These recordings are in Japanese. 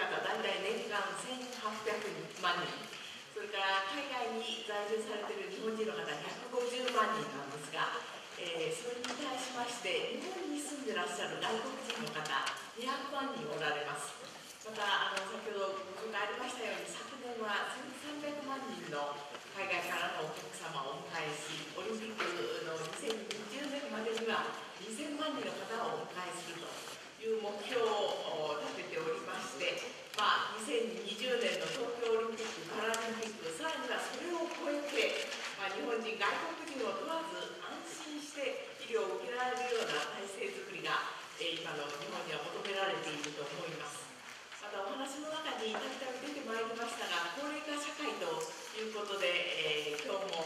方、大体年間1800万人、それから海外に在住されている日本人の方150万人なんですが、それに対しまして日本に住んでらっしゃる外国人の方200万人おられます。また先ほどご紹介ありましたように、昨年は1300万人の海外からのお客様をお迎えし、オリンピックの2020年までには2000万人の方をお迎えするという目標を立てておりまして、2020年の東京オリンピック・パラリンピック、さらにはそれを超えて、日本人、外国人を問わず安心して医療を受けられるような体制づくりが、今の日本には求められていると思います。またお話の中にたびたび出てまいりましたが、高齢化社会ということで、今日も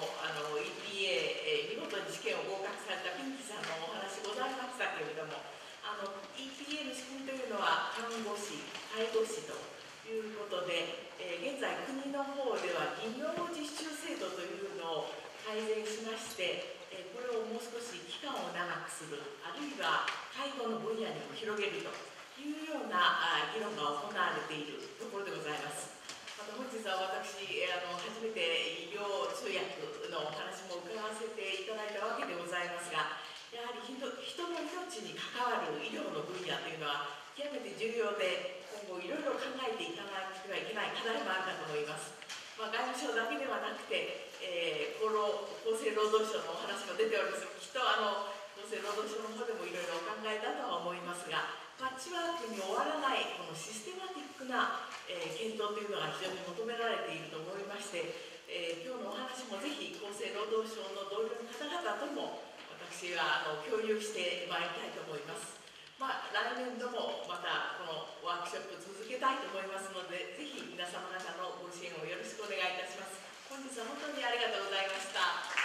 EPA、見事に試験を合格されたピンキさんのお話ございましたけれども、EPA の仕組みというのは看護師、介護士ということで、現在国の方では技能実習制度というのを改善しまして、これをもう少し期間を長くする、あるいは介護の分野にも広げるというような議論が行われているところでございます。また本日は私、初めて医療通訳のお話も伺わせていただいたわけでございますが、やはり人の命に関わる医療の分野というのは極めて重要で、今後いろいろ考えていかなくてはいけない課題もあるかと思います。外務省だけではなくて、厚生労働省のお話も出ております。きっと厚生労働省の方でもいろいろお考えだとは思いますが、パッチワークに終わらないこのシステマティックな、検討というのが非常に求められていると思いまして、今日のお話もぜひ厚生労働省の同僚の方々とも私は共有してまいりたいと思います。来年度もまたこのワークショップ続けたいと思いますので、ぜひ皆様方のご支援をよろしくお願いいたします。本日は本当にありがとうございました。